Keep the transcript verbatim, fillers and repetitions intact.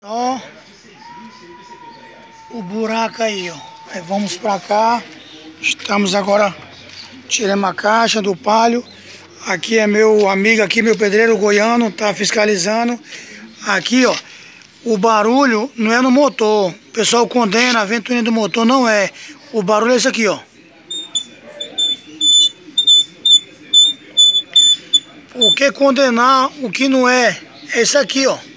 Ó, o buraco aí, ó. Aí vamos pra cá. Estamos agora, tiramos a caixa do palio. Aqui é meu amigo aqui, meu pedreiro goiano, tá fiscalizando. Aqui, ó, o barulho não é no motor. O pessoal condena a ventoinha do motor, não é. O barulho é esse aqui, ó. Por que condenar o que não é? É isso aqui, ó.